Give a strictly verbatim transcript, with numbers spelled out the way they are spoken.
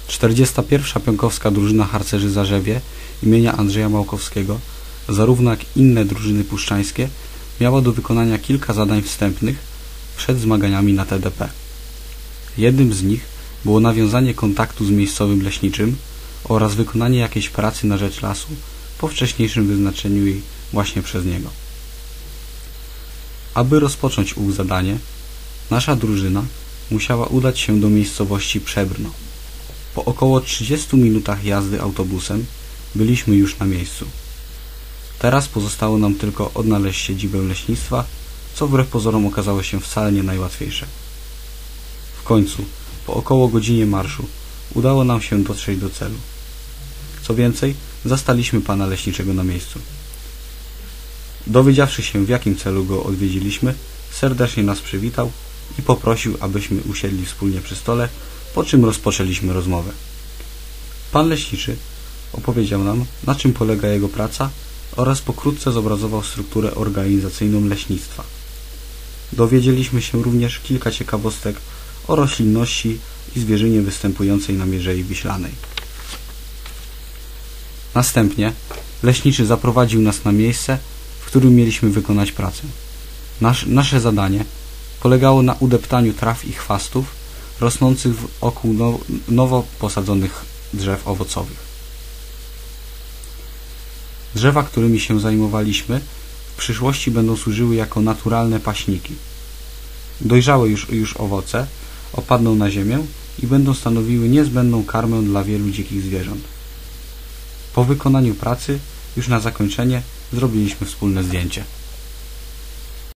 czterdziesta pierwsza Pionkowska Drużyna Harcerzy Zarzewie imienia Andrzeja Małkowskiego, zarówno jak inne drużyny puszczańskie, miała do wykonania kilka zadań wstępnych przed zmaganiami na T D P. Jednym z nich było nawiązanie kontaktu z miejscowym leśniczym oraz wykonanie jakiejś pracy na rzecz lasu po wcześniejszym wyznaczeniu jej właśnie przez niego. Aby rozpocząć ów zadanie, nasza drużyna musiała udać się do miejscowości Przebrno. Po około trzydziestu minutach jazdy autobusem byliśmy już na miejscu. Teraz pozostało nam tylko odnaleźć siedzibę leśnictwa, co wbrew pozorom okazało się wcale nie najłatwiejsze. W końcu, po około godzinie marszu, udało nam się dotrzeć do celu. Co więcej, zastaliśmy pana leśniczego na miejscu. Dowiedziawszy się, w jakim celu go odwiedziliśmy, serdecznie nas przywitał i poprosił, abyśmy usiedli wspólnie przy stole, po czym rozpoczęliśmy rozmowę. Pan leśniczy opowiedział nam, na czym polega jego praca oraz pokrótce zobrazował strukturę organizacyjną leśnictwa. Dowiedzieliśmy się również kilka ciekawostek o roślinności i zwierzynie występującej na Mierzei Wiślanej. Następnie leśniczy zaprowadził nas na miejsce, w którym mieliśmy wykonać pracę. Nasz, nasze zadanie polegało na udeptaniu traw i chwastów rosnących wokół now, nowo posadzonych drzew owocowych. Drzewa, którymi się zajmowaliśmy, w przyszłości będą służyły jako naturalne paśniki. Dojrzałe już, już owoce opadną na ziemię i będą stanowiły niezbędną karmę dla wielu dzikich zwierząt. Po wykonaniu pracy, już na zakończenie, zrobiliśmy wspólne zdjęcie.